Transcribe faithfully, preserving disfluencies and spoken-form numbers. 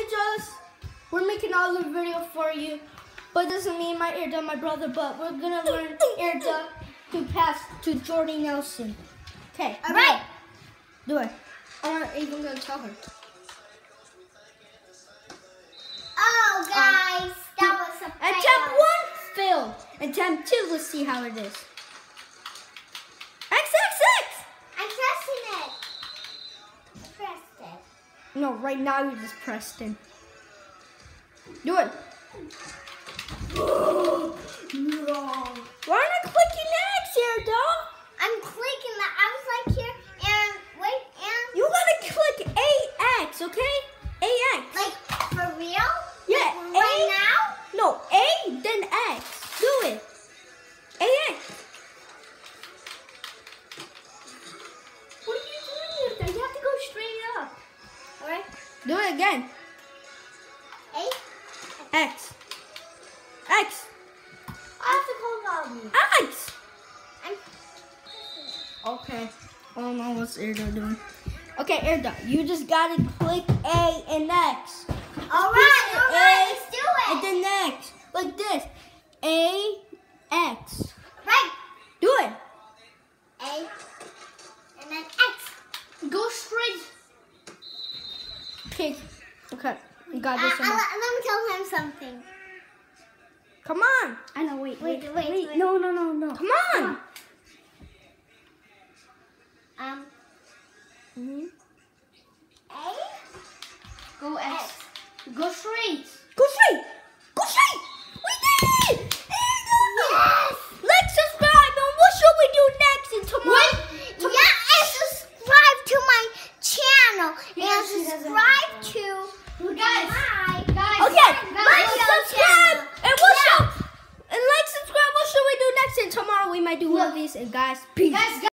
just, we're making all the video for you. But it doesn't mean my Erda, my brother, but we're gonna learn Erda to pass to Jordy Nelson. Okay. All right. Do it. I'm not even gonna tell her. Oh, guys, um, that was a fail. Attempt one failed. Attempt two, let's see how it is. X, X, X! I'm pressing it. I pressed it. No, right now you just pressed in. Do it. No. Why am I clicking X here, dog? I'm clicking that. I was like here, and wait, and You gotta click A X, okay? A X. like for real? Yeah, Like, right now? No, A, then X. Do it. A X. What are you doing with that? You have to go straight up. All right. Do it again. A. X. X. I have to call Bobby. X. I'm. Okay. I don't know what's Erda doing. Okay, Erda, you just gotta click A and X. All right, all right, A, let's do it. And then X. Like this. A, X. Right. Do it. A. And then X. Go straight. Okay. Okay. You got Uh, this uh, one. let, let me tell him something. Come on. I know. Wait. Wait, Wait. wait, wait. No. No. No. No. Come on. Um. Mm-hmm. A. Go X. X. Go straight. Go straight. Go straight. We did it. Yes. Like, subscribe, and what should we do next? And tomorrow. Wait. Yeah, and subscribe to my channel. Yeah, and she doesn't subscribe have to Guys. my guys. Okay. my Like, show subscribe, channel. and what Yeah. should and like, subscribe. What should we do next? And tomorrow we might do one of these. And guys, peace. Guys,